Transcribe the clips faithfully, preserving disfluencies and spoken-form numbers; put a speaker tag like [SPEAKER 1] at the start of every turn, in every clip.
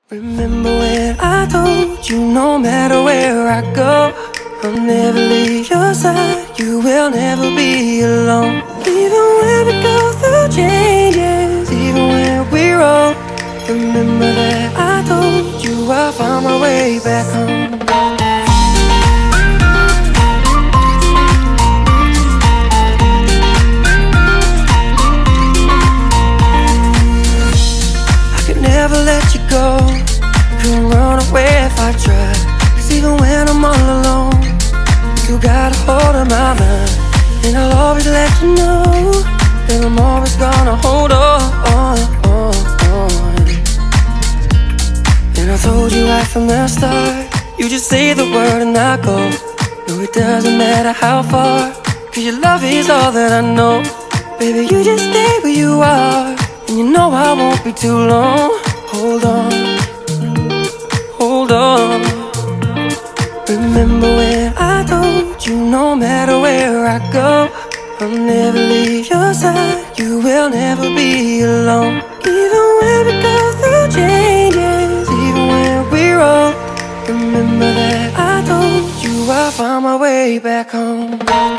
[SPEAKER 1] Remember when I told you no matter where I go, I'll never leave your side, you will never be alone. Even when we go through changes, even when we're old, remember that I told you I'll find my way back home. I could never let you go, couldn't run away if I tried. Cause even when I'm all alone, you got a hold of my mind. And I'll always let you know that I'm always gonna hold on, on, on, on. And I told you right from the start, you just say the word and I go. No, it doesn't matter how far, cause your love is all that I know. Baby, you just stay where you are, and you know I won't be too long. Hold on, hold on. Remember when I told you no matter where I go, I'll never leave your side, you will never be alone. Even when we go through changes, even when we're old, remember that I told you I'll find my way back home.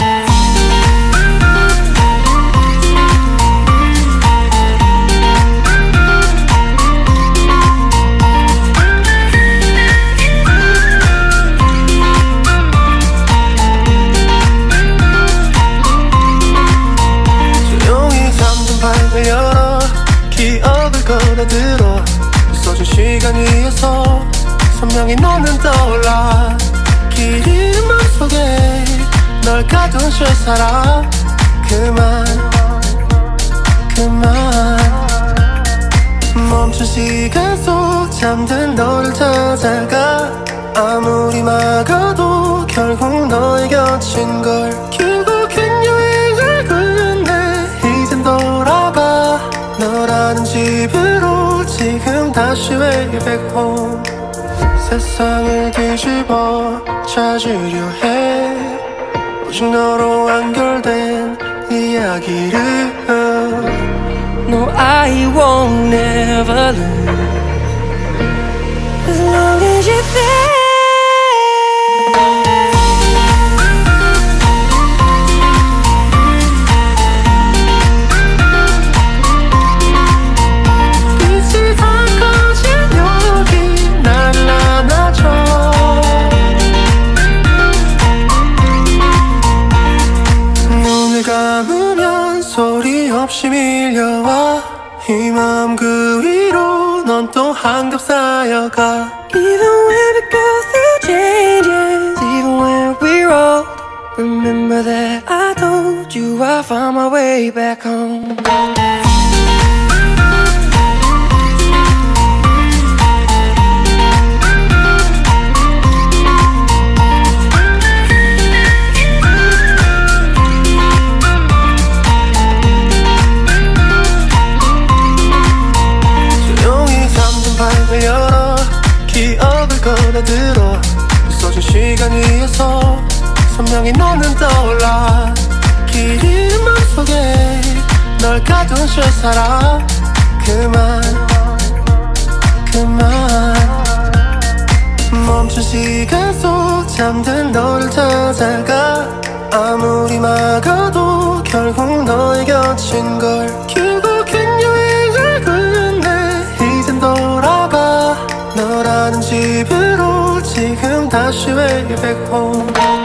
[SPEAKER 2] 열어 기억을 꺼내들어 있어준 시간 위에서 선명히 너는 떠올라. 길 잃은 맘속에 널 가둔 채 살아. 그만 그만 멈춘 시간 속 잠든 너를 찾아가. 아무리 막아도 결국 너의 곁인 걸. 결국엔 여행을 끝내 이젠 돌아가. 너라는 집으로 지금 다시 way back home. 세상을 뒤집어 찾으려 해 오직 너로 완결된 이야기를.
[SPEAKER 1] No, I won't never lose as long as you're there.
[SPEAKER 2] 소리 없이 밀려와 이 마음 그 위로 넌 또 한겹 쌓여가.
[SPEAKER 1] Even when we go through changes, even when we're old, remember that I told you I'll find my way back home.
[SPEAKER 2] 열어 기억을 꺼내들어 있어준 시간 위에서 선명히 너는 떠올라. 길 잃은 맘속에 널 가둔 채 살아. 그만 그만 멈춘 시간 속 잠든 너를 찾아가. 아무리 막아도 결국 너의 곁인 걸. 결국엔 여행을 끝내 이젠 돌아가. 너라는 집으로 지금 다시 way back home.